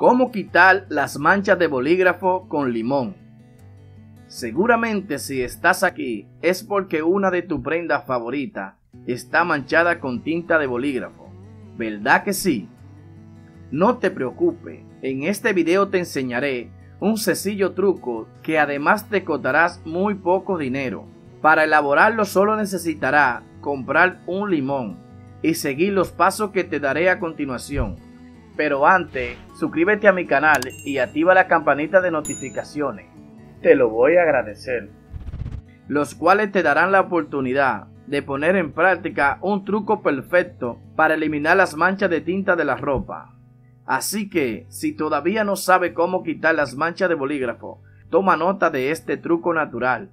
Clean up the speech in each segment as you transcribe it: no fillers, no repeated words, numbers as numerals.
¿Cómo quitar las manchas de bolígrafo con limón? Seguramente si estás aquí es porque una de tus prendas favoritas está manchada con tinta de bolígrafo, ¿verdad que sí? No te preocupes, en este video te enseñaré un sencillo truco que además te costarás muy poco dinero. Para elaborarlo solo necesitarás comprar un limón y seguir los pasos que te daré a continuación. Pero antes, suscríbete a mi canal y activa la campanita de notificaciones. Te lo voy a agradecer. Los cuales te darán la oportunidad de poner en práctica un truco perfecto para eliminar las manchas de tinta de la ropa. Así que, si todavía no sabes cómo quitar las manchas de bolígrafo, toma nota de este truco natural.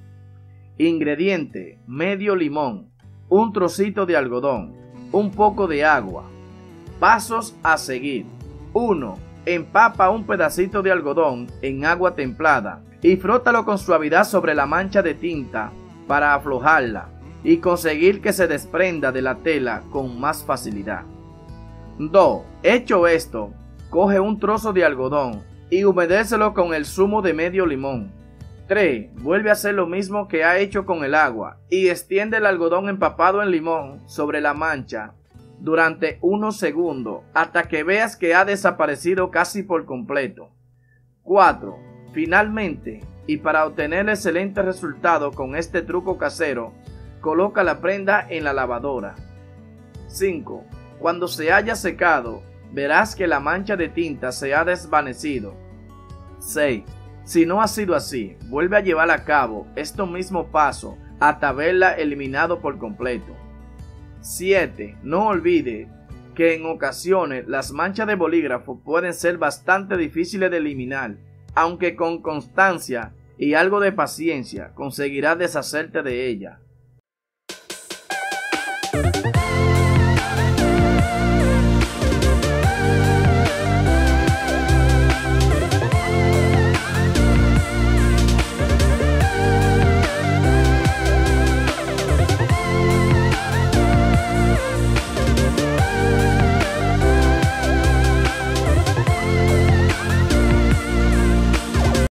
Ingrediente: medio limón, un trocito de algodón, un poco de agua. Pasos a seguir. 1. Empapa un pedacito de algodón en agua templada y frótalo con suavidad sobre la mancha de tinta para aflojarla y conseguir que se desprenda de la tela con más facilidad. 2. Hecho esto, coge un trozo de algodón y humedécelo con el zumo de medio limón. 3. Vuelve a hacer lo mismo que ha hecho con el agua y extiende el algodón empapado en limón sobre la mancha durante unos segundos hasta que veas que ha desaparecido casi por completo. 4. Finalmente, y para obtener excelente resultado con este truco casero, coloca la prenda en la lavadora. 5. Cuando se haya secado, verás que la mancha de tinta se ha desvanecido. 6. Si no ha sido así, vuelve a llevar a cabo estos mismos pasos hasta verla eliminado por completo. 7. No olvide que en ocasiones las manchas de bolígrafo pueden ser bastante difíciles de eliminar, aunque con constancia y algo de paciencia conseguirás deshacerte de ella.